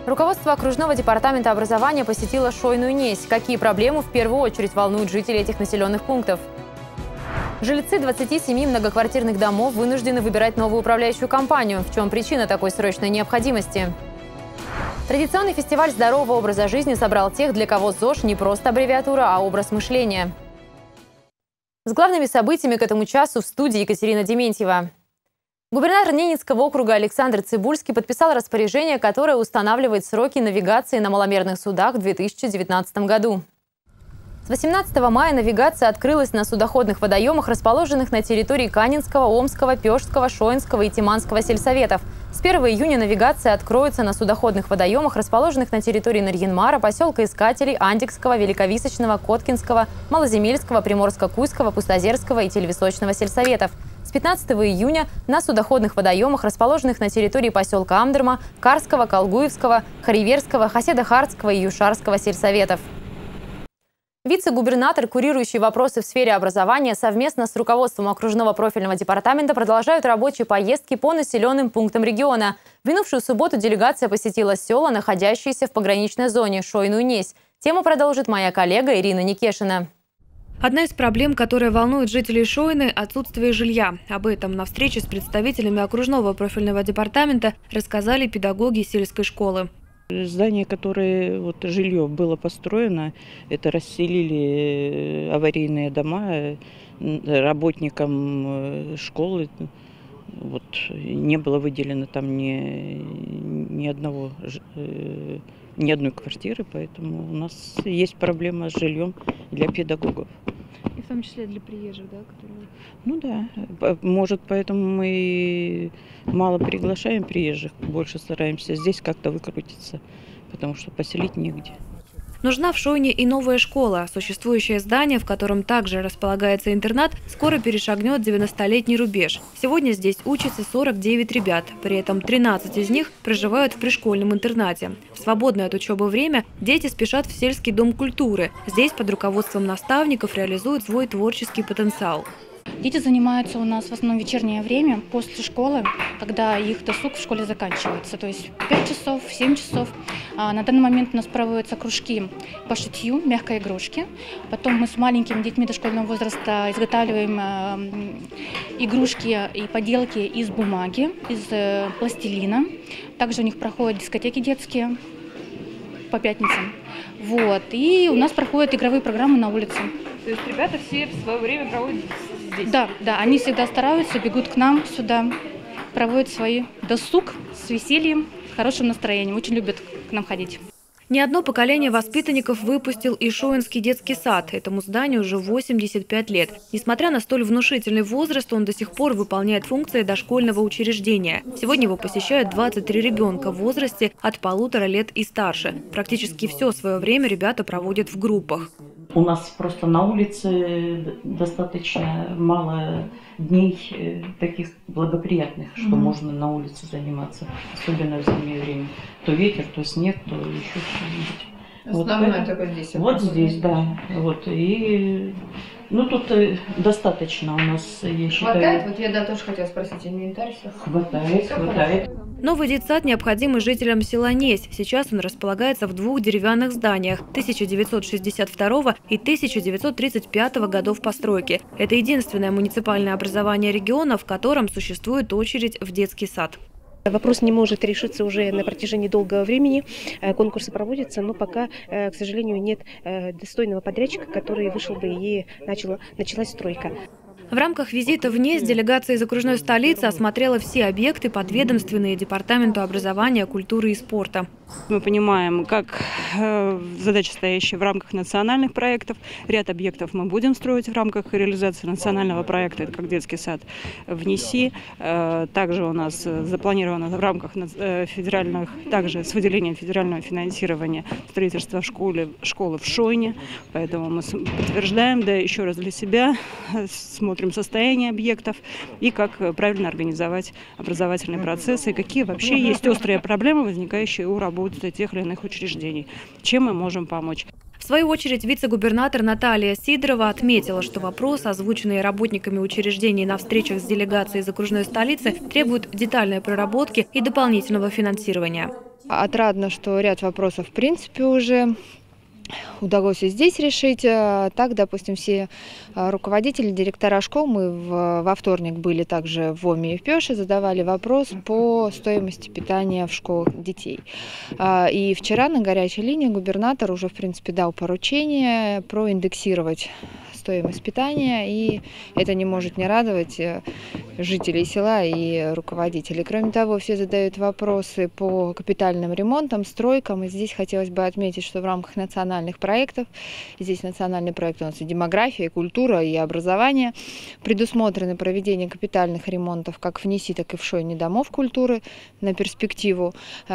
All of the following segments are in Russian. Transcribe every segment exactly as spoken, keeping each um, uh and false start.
Руководство окружного департамента образования посетило Шойную Несть. Какие проблемы в первую очередь волнуют жителей этих населенных пунктов? Жильцы двадцати семи многоквартирных домов вынуждены выбирать новую управляющую компанию. В чем причина такой срочной необходимости? Традиционный фестиваль здорового образа жизни собрал тех, для кого ЗОЖ не просто аббревиатура, а образ мышления. С главными событиями к этому часу в студии Екатерина Дементьева. Губернатор Ненецкого округа Александр Цыбульский подписал распоряжение, которое устанавливает сроки навигации на маломерных судах в две тысячи девятнадцатом году. С восемнадцатого мая навигация открылась на судоходных водоемах, расположенных на территории Канинского, Омского, Пёжского, Шоинского и Тиманского сельсоветов. С первого июня навигация откроется на судоходных водоемах, расположенных на территории Нарьян-Мара, поселка Искателей, Андикского, Великовисочного, Коткинского, Малоземельского, Приморско-Куйского, Пустозерского и Телевисочного сельсоветов. С пятнадцатого июня на судоходных водоемах, расположенных на территории поселка Амдерма, Карского, Колгуевского, Хариверского, Хаседа-Хардского и Юшарского сельсоветов. Вице-губернатор, курирующий вопросы в сфере образования, совместно с руководством окружного профильного департамента продолжают рабочие поездки по населенным пунктам региона. В минувшую субботу делегация посетила села, находящиеся в пограничной зоне Шойную Несть. Тему продолжит моя коллега Ирина Никешина. Одна из проблем, которая волнует жителей Шойны – отсутствие жилья. Об этом на встрече с представителями окружного профильного департамента рассказали педагоги сельской школы. Здание, которое вот, жилье было построено, это расселили аварийные дома работникам школы. Вот, не было выделено там ни, ни одного, ни одной квартиры, поэтому у нас есть проблема с жильем для педагогов. И в том числе для приезжих, да? Которые... Ну да, может, поэтому мы мало приглашаем приезжих, больше стараемся здесь как-то выкрутиться, потому что поселить негде. Нужна в Шойне и новая школа. Существующее здание, в котором также располагается интернат, скоро перешагнет девяностолетний рубеж. Сегодня здесь учатся сорок девять ребят. При этом тринадцать из них проживают в пришкольном интернате. В свободное от учебы время дети спешат в сельский дом культуры. Здесь под руководством наставников реализуют свой творческий потенциал. Дети занимаются у нас в основном в вечернее время, после школы, когда их досуг в школе заканчивается. То есть пять часов, семь часов. А на данный момент у нас проводятся кружки по шитью, мягкой игрушки. Потом мы с маленькими детьми дошкольного возраста изготавливаем э, игрушки и поделки из бумаги, из э, пластилина. Также у них проходят дискотеки детские по пятницам. Вот. И у нас проходят игровые программы на улице. То есть ребята все в свое время проводят здесь? Да, да, они всегда стараются, бегут к нам сюда, проводят свой досуг с весельем, с хорошим настроением, очень любят к нам ходить. Не одно поколение воспитанников выпустил и Шойнский детский сад. Этому зданию уже восемьдесят пять лет. Несмотря на столь внушительный возраст, он до сих пор выполняет функции дошкольного учреждения. Сегодня его посещают двадцать три ребенка в возрасте от полутора лет и старше. Практически все свое время ребята проводят в группах. У нас просто на улице достаточно мало дней таких благоприятных, что mm-hmm. можно на улице заниматься, особенно в зимнее время. То ветер, то снег, то еще что-нибудь. Основное вот, только здесь. Вот здесь, да. Вот, и, ну, тут достаточно у нас, я считаю... Хватает? Вот я да, тоже хотела спросить, инвентарь все? Хватает, все хватает. Новый детсад необходимый жителям села Несть. Сейчас он располагается в двух деревянных зданиях тысяча девятьсот шестьдесят второго и тысяча девятьсот тридцать пятого годов постройки. Это единственное муниципальное образование региона, в котором существует очередь в детский сад. Вопрос не может решиться уже на протяжении долгого времени. Конкурсы проводятся, но пока, к сожалению, нет достойного подрядчика, который вышел бы и начала, началась стройка. В рамках визита в Несть делегация из окружной столицы осмотрела все объекты, подведомственные Департаменту образования, культуры и спорта. Мы понимаем, как э, задачи, стоящие в рамках национальных проектов. Ряд объектов мы будем строить в рамках реализации национального проекта, это как детский сад в НИСИ. Э, также у нас запланировано в рамках э, федеральных, также с выделением федерального финансирования строительства школы, школы в Шойне. Поэтому мы подтверждаем, да, еще раз для себя, смотрим состояние объектов и как правильно организовать образовательные процессы, и какие вообще есть острые проблемы, возникающие у работы тех или иных учреждений. Чем мы можем помочь? В свою очередь вице-губернатор Наталья Сидорова отметила, что вопрос, озвученный работниками учреждений на встречах с делегацией из окружной столицы, требует детальной проработки и дополнительного финансирования. Отрадно, что ряд вопросов в принципе уже удалось и здесь решить. Так, допустим, все руководители, директора школ, мы в, во вторник были также в ОМИ и в ПЕШе, задавали вопрос по стоимости питания в школах детей. И вчера на горячей линии губернатор уже, в принципе, дал поручение проиндексировать стоимость питания, и это не может не радовать жителей села и руководителей. Кроме того, все задают вопросы по капитальным ремонтам, стройкам, и здесь хотелось бы отметить, что в рамках национальных проектов, здесь национальный проект у нас и демография, и культура, и образование, предусмотрено проведение капитальных ремонтов как в НИСИ, так и в Шойне домов культуры на перспективу,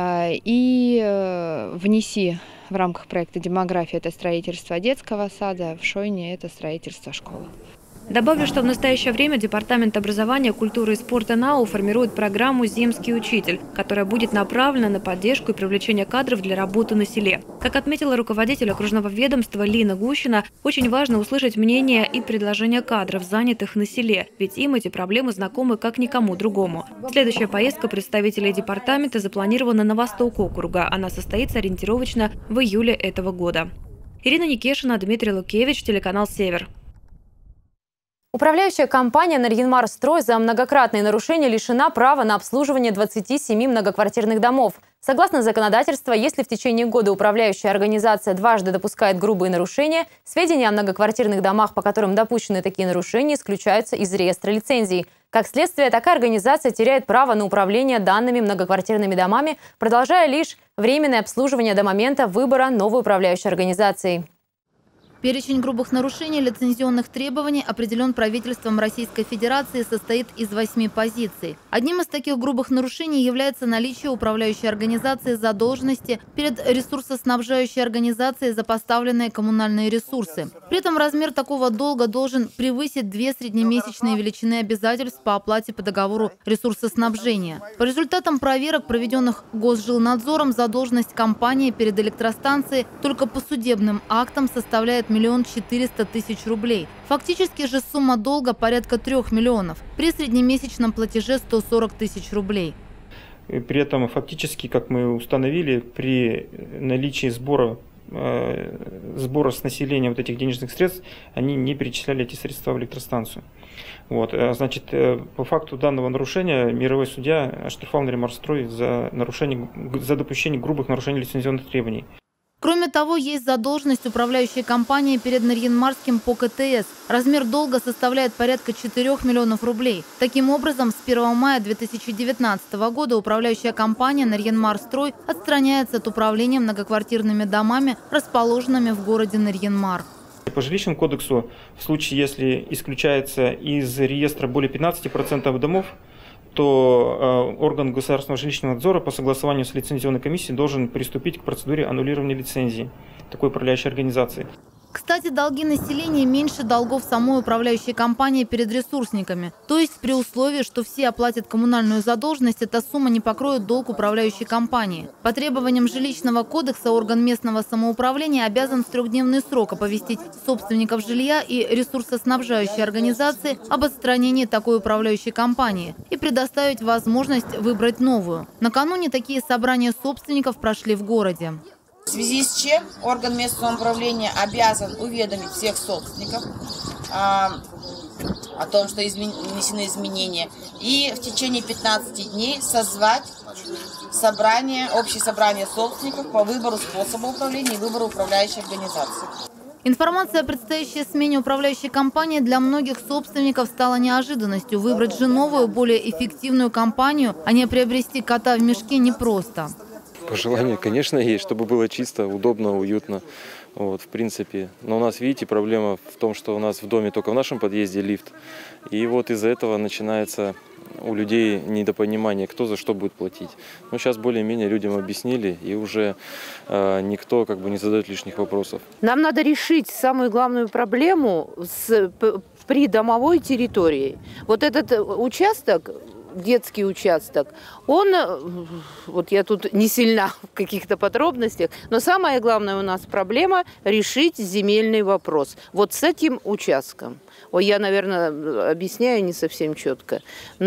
и в НИСИ в рамках проекта «Демография» это строительство детского сада, в Шойне это строительство школы. Добавлю, что в настоящее время Департамент образования, культуры и спорта НАУ формирует программу «Земский учитель», которая будет направлена на поддержку и привлечение кадров для работы на селе. Как отметила руководитель окружного ведомства Лина Гущина, очень важно услышать мнение и предложения кадров, занятых на селе, ведь им эти проблемы знакомы как никому другому. Следующая поездка представителей департамента запланирована на восток округа. Она состоится ориентировочно в июле этого года. Ирина Никешина, Дмитрий Лукевич, телеканал «Север». Управляющая компания «Нарьян-Мар-Строй» за многократные нарушения лишена права на обслуживание двадцати семи многоквартирных домов. Согласно законодательству, если в течение года управляющая организация дважды допускает грубые нарушения, сведения о многоквартирных домах, по которым допущены такие нарушения, исключаются из реестра лицензий. Как следствие, такая организация теряет право на управление данными многоквартирными домами, продолжая лишь временное обслуживание до момента выбора новой управляющей организации. Перечень грубых нарушений лицензионных требований, определен правительством Российской Федерации, состоит из восьми позиций. Одним из таких грубых нарушений является наличие управляющей организации задолженности перед ресурсоснабжающей организацией за поставленные коммунальные ресурсы. При этом размер такого долга должен превысить две среднемесячные величины обязательств по оплате по договору ресурсоснабжения. По результатам проверок, проведенных Госжилнадзором, задолженность компании перед электростанцией только по судебным актам составляет миллион четыреста тысяч рублей. Фактически же сумма долга порядка трех миллионов. При среднемесячном платеже сто сорок тысяч рублей. При этом фактически, как мы установили, при наличии сбора, э, сбора с населения вот этих денежных средств, они не перечисляли эти средства в электростанцию. Вот, значит, по факту данного нарушения мировой судья оштрафовал «Нарьян-Мар-Строй» за, нарушение, за допущение грубых нарушений лицензионных требований. Кроме того, есть задолженность управляющей компании перед Нарьян-Марским по ка тэ эс. Размер долга составляет порядка четырёх миллионов рублей. Таким образом, с первого мая две тысячи девятнадцатого года управляющая компания «Нарьян-Мар-Строй» отстраняется от управления многоквартирными домами, расположенными в городе Нарьян-Мар. По жилищному кодексу, в случае, если исключается из реестра более пятнадцати процентов домов, то э, орган государственного жилищного надзора по согласованию с лицензионной комиссией должен приступить к процедуре аннулирования лицензии такой управляющей организации. Кстати, долги населения меньше долгов самой управляющей компании перед ресурсниками. То есть при условии, что все оплатят коммунальную задолженность, эта сумма не покроет долг управляющей компании. По требованиям жилищного кодекса орган местного самоуправления обязан в трехдневный срок оповестить собственников жилья и ресурсоснабжающей организации об отстранении такой управляющей компании и предоставить возможность выбрать новую. Накануне такие собрания собственников прошли в городе. В связи с чем орган местного управления обязан уведомить всех собственников а, о том, что измен... внесены изменения, и в течение пятнадцати дней созвать собрание, общее собрание собственников по выбору способа управления и выбору управляющей организации. Информация о предстоящей смене управляющей компании для многих собственников стала неожиданностью. Выбрать же новую, более эффективную компанию, а не приобрести кота в мешке, непросто. Пожелания, конечно, есть, чтобы было чисто, удобно, уютно, вот, в принципе. Но у нас, видите, проблема в том, что у нас в доме только в нашем подъезде лифт. И вот из-за этого начинается у людей недопонимание, кто за что будет платить. Но сейчас более-менее людям объяснили, и уже э, никто как бы не задает лишних вопросов. Нам надо решить самую главную проблему с, при домовой территории. Вот этот участок детский участок, он, вот я тут не сильна в каких-то подробностях, но самая главная у нас проблема – решить земельный вопрос. Вот с этим участком. Ой, я, наверное, объясняю не совсем четко.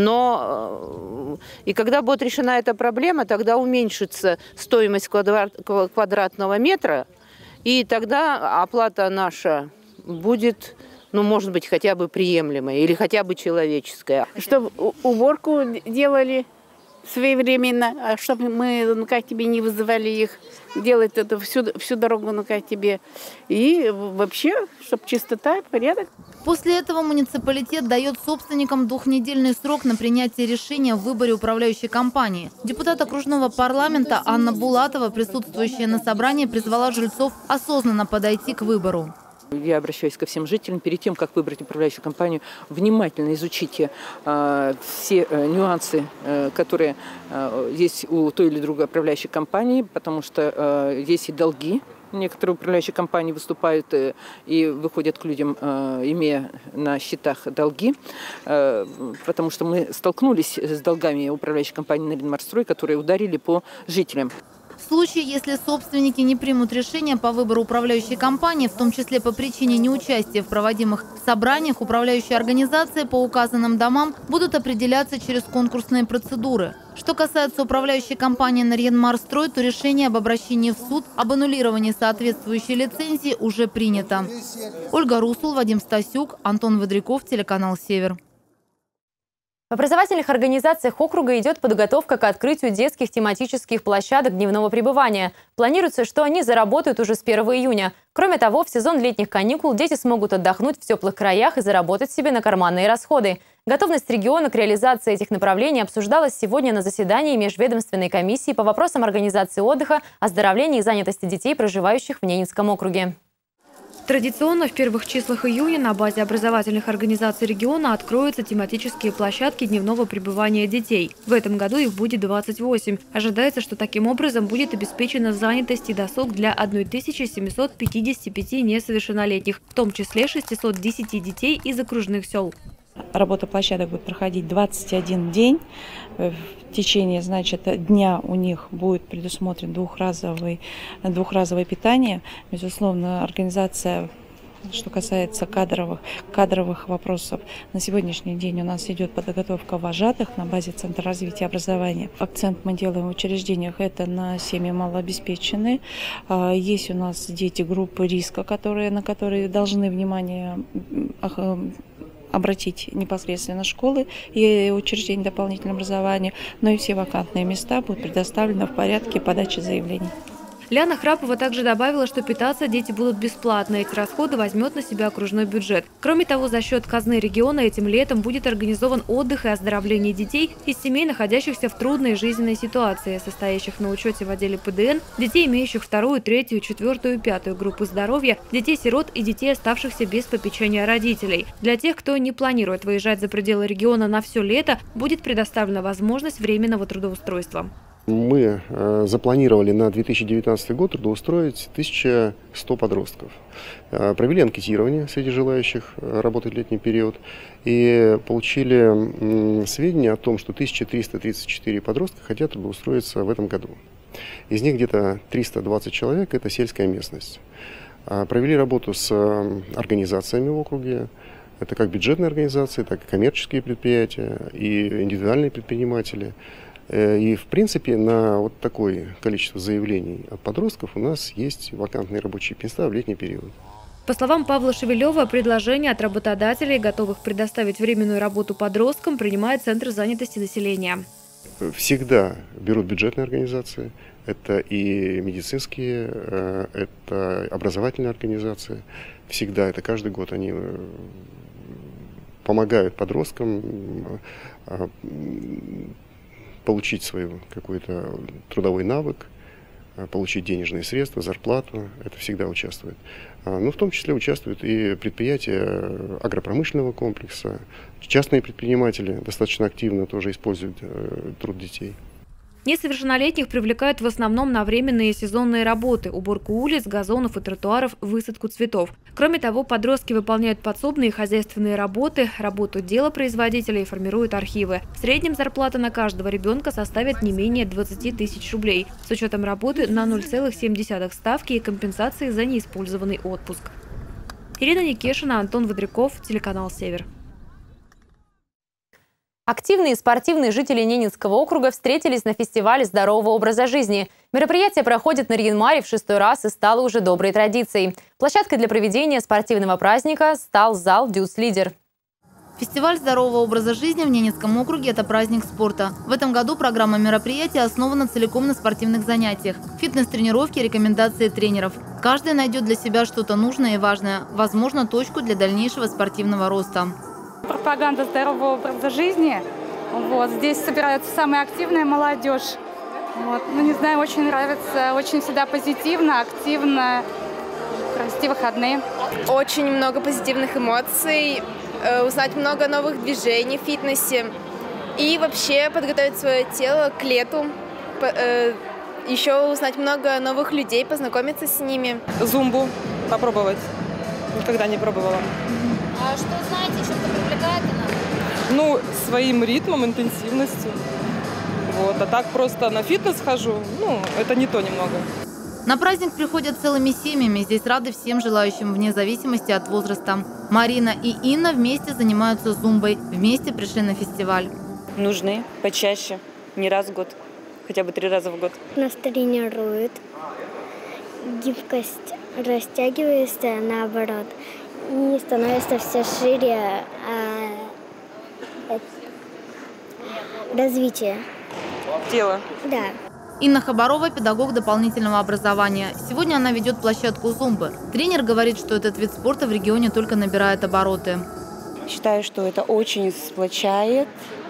Но и когда будет решена эта проблема, тогда уменьшится стоимость квадрат, квадратного метра, и тогда оплата наша будет, ну, может быть, хотя бы приемлемая или хотя бы человеческая. Чтобы уборку делали своевременно, чтобы мы, ну, как тебе, не вызывали их делать это всю, всю дорогу, ну, как тебе. И вообще, чтобы чистота, порядок. После этого муниципалитет дает собственникам двухнедельный срок на принятие решения в выборе управляющей компании. Депутат окружного парламента Анна Булатова, присутствующая на собрании, призвала жильцов осознанно подойти к выбору. Я обращаюсь ко всем жителям. Перед тем, как выбрать управляющую компанию, внимательно изучите э, все э, нюансы, э, которые э, есть у той или другой управляющей компании, потому что э, есть и долги. Некоторые управляющие компании выступают э, и выходят к людям, э, имея на счетах долги, э, потому что мы столкнулись с долгами управляющей компании «Наринмарстрой», которые ударили по жителям. В случае, если собственники не примут решение по выбору управляющей компании, в том числе по причине неучастия в проводимых собраниях, управляющие организации по указанным домам будут определяться через конкурсные процедуры. Что касается управляющей компании «Наринмарстрой», то решение об обращении в суд об аннулировании соответствующей лицензии уже принято. Ольга Русул, Вадим Стасюк, Антон Водряков, телеканал «Север». В образовательных организациях округа идет подготовка к открытию детских тематических площадок дневного пребывания. Планируется, что они заработают уже с первого июня. Кроме того, в сезон летних каникул дети смогут отдохнуть в теплых краях и заработать себе на карманные расходы. Готовность региона к реализации этих направлений обсуждалась сегодня на заседании Межведомственной комиссии по вопросам организации отдыха, оздоровления и занятости детей, проживающих в Ненецком округе. Традиционно в первых числах июня на базе образовательных организаций региона откроются тематические площадки дневного пребывания детей. В этом году их будет двадцать восемь. Ожидается, что таким образом будет обеспечена занятость и досуг для тысячи семисот пятидесяти пяти несовершеннолетних, в том числе шестисот десяти детей из окружных сел. Работа площадок будет проходить двадцать один день. В течение, значит, дня у них будет предусмотрен двухразовый, двухразовое питание. Безусловно, организация, что касается кадровых, кадровых вопросов, на сегодняшний день у нас идет подготовка вожатых на базе Центра развития образования. Акцент мы делаем в учреждениях это на семьи малообеспеченные. Есть у нас дети группы риска, которые, на которые должны внимание обратить непосредственно школы и учреждения дополнительного образования, но и все вакантные места будут предоставлены в порядке подачи заявлений. Ляна Храпова также добавила, что питаться дети будут бесплатно. Эти расходы возьмет на себя окружной бюджет. Кроме того, за счет казны региона этим летом будет организован отдых и оздоровление детей из семей, находящихся в трудной жизненной ситуации, состоящих на учете в отделе Пэ Дэ Эн, детей, имеющих вторую, третью, четвертую и пятую группы здоровья, детей-сирот и детей, оставшихся без попечения родителей. Для тех, кто не планирует выезжать за пределы региона на все лето, будет предоставлена возможность временного трудоустройства. Мы э, запланировали на две тысячи девятнадцатый год трудоустроить тысячу сто подростков. Э, провели анкетирование среди желающих э, работать в летний период и получили э, сведения о том, что тысяча триста тридцать четыре подростка хотят трудоустроиться в этом году. Из них где-то триста двадцать человек – это сельская местность. Э, провели работу с э, организациями в округе. Это как бюджетные организации, так и коммерческие предприятия и индивидуальные предприниматели. И, в принципе, на вот такое количество заявлений от подростков у нас есть вакантные рабочие места в летний период. По словам Павла Шевелева, предложения от работодателей, готовых предоставить временную работу подросткам, принимает Центр занятости населения. Всегда берут бюджетные организации, это и медицинские, это образовательные организации. Всегда, это каждый год они помогают подросткам получить свой какой-то трудовой навык, получить денежные средства, зарплату, это всегда участвует. Ну, в том числе участвуют и предприятия агропромышленного комплекса, частные предприниматели достаточно активно тоже используют труд детей. Несовершеннолетних привлекают в основном на временные сезонные работы – уборку улиц, газонов и тротуаров, высадку цветов. Кроме того, подростки выполняют подсобные хозяйственные работы, работу делопроизводителя и формируют архивы. В среднем зарплата на каждого ребенка составит не менее двадцати тысяч рублей, с учетом работы на ноль целых семь десятых ставки и компенсации за неиспользованный отпуск. Ирина Никешина, Антон Водряков, телеканал «Север». Активные спортивные жители Ненецкого округа встретились на фестивале здорового образа жизни. Мероприятие проходит на Нарьян-Маре в шестой раз и стало уже доброй традицией. Площадкой для проведения спортивного праздника стал зал «Дюс-лидер». Фестиваль здорового образа жизни в Ненецком округе – это праздник спорта. В этом году программа мероприятия основана целиком на спортивных занятиях. Фитнес-тренировки, рекомендации тренеров. Каждый найдет для себя что-то нужное и важное, возможно, точку для дальнейшего спортивного роста. Пропаганда здорового образа жизни. Вот. Здесь собирается самая активная молодежь. Вот. Ну, не знаю, очень нравится, очень всегда позитивно, активно. Провести выходные. Очень много позитивных эмоций, узнать много новых движений в фитнесе и вообще подготовить свое тело к лету. Еще узнать много новых людей, познакомиться с ними. Зумбу попробовать. Никогда не пробовала. А что знаете, еще что привлекает она? Ну, своим ритмом, интенсивностью. Вот. А так просто на фитнес хожу, ну, это не то немного. На праздник приходят целыми семьями. Здесь рады всем желающим, вне зависимости от возраста. Марина и Инна вместе занимаются зумбой. Вместе пришли на фестиваль. Нужны почаще, не раз в год, хотя бы три раза в год. Нас тренируют, гибкость растягивается наоборот. И становится все шире а, развитие. Тело. Да. Инна Хабарова – педагог дополнительного образования. Сегодня она ведет площадку зумбы. Тренер говорит, что этот вид спорта в регионе только набирает обороты. Считаю, что это очень сплочает.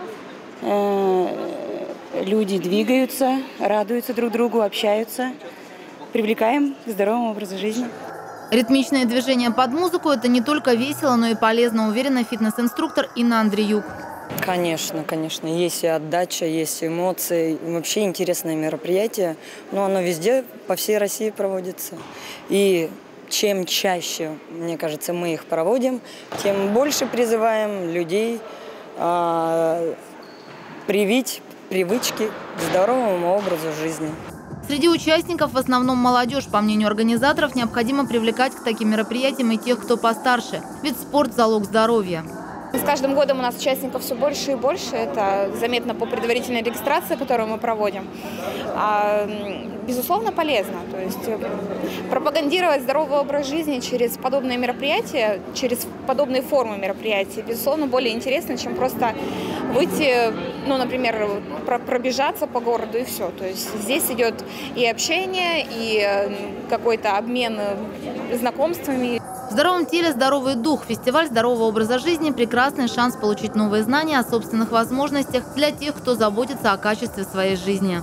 Люди двигаются, радуются друг другу, общаются. Привлекаем к здоровому образу жизни. Ритмичные движения под музыку – это не только весело, но и полезно, уверена фитнес-инструктор Инна Андреюк. Конечно, конечно. Есть и отдача, есть эмоции. Вообще интересное мероприятие. Но оно везде, по всей России проводится. И чем чаще, мне кажется, мы их проводим, тем больше призываем людей а, привить привычки к здоровому образу жизни. Среди участников в основном молодежь. По мнению организаторов, необходимо привлекать к таким мероприятиям и тех, кто постарше. Ведь спорт – залог здоровья. С каждым годом у нас участников все больше и больше. Это заметно по предварительной регистрации, которую мы проводим. А, безусловно, полезно. То есть пропагандировать здоровый образ жизни через подобные мероприятия, через подобные формы мероприятий, безусловно, более интересно, чем просто выйти, ну, например, пробежаться по городу и все. То есть здесь идет и общение, и какой-то обмен знакомствами. В здоровом теле здоровый дух. Фестиваль здорового образа жизни – прекрасный шанс получить новые знания о собственных возможностях для тех, кто заботится о качестве своей жизни.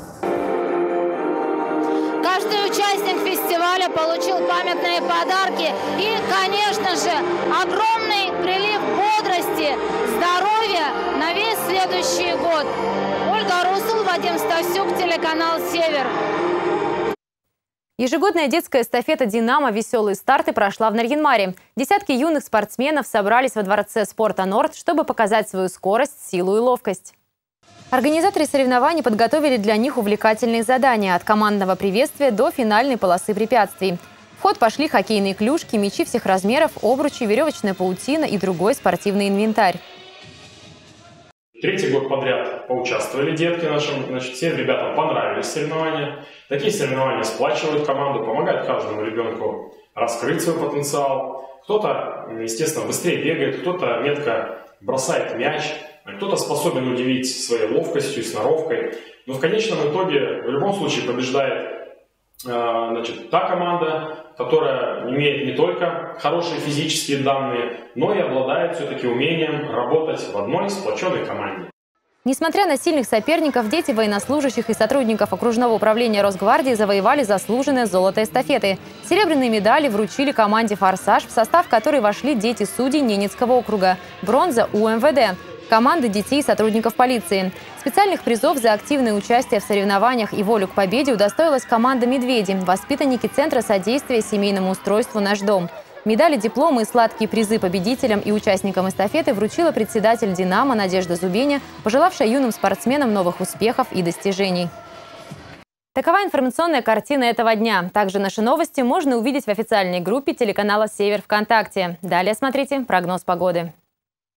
Каждый участник фестиваля получил памятные подарки и, конечно же, огромный прилив бодрости, здоровья на весь следующий год. Ольга Русул, Вадим Стасюк, телеканал «Север». Ежегодная детская эстафета «Динамо. Веселые старты» прошла в Нарьян-Маре. Десятки юных спортсменов собрались во дворце спорта «Норд», чтобы показать свою скорость, силу и ловкость. Организаторы соревнований подготовили для них увлекательные задания – от командного приветствия до финальной полосы препятствий. В ход пошли хоккейные клюшки, мячи всех размеров, обручи, веревочная паутина и другой спортивный инвентарь. Третий год подряд поучаствовали детки наши, значит, всем ребятам понравились соревнования. Такие соревнования сплачивают команду, помогают каждому ребенку раскрыть свой потенциал. Кто-то, естественно, быстрее бегает, кто-то метко бросает мяч, кто-то способен удивить своей ловкостью и сноровкой. Но в конечном итоге, в любом случае, побеждает значит, та команда, которая имеет не только хорошие физические данные, но и обладает все-таки умением работать в одной сплоченной команде. Несмотря на сильных соперников, дети военнослужащих и сотрудников окружного управления Росгвардии завоевали заслуженное золото эстафеты. Серебряные медали вручили команде «Форсаж», в состав которой вошли дети судей Ненецкого округа. Бронза – у эм вэ дэ. команды детей и сотрудников полиции. Специальных призов за активное участие в соревнованиях и волю к победе удостоилась команда «Медведи», воспитанники Центра содействия семейному устройству «Наш дом». Медали, дипломы и сладкие призы победителям и участникам эстафеты вручила председатель «Динамо» Надежда Зубеня, пожелавшая юным спортсменам новых успехов и достижений. Такова информационная картина этого дня. Также наши новости можно увидеть в официальной группе телеканала «Север» ВКонтакте. Далее смотрите прогноз погоды.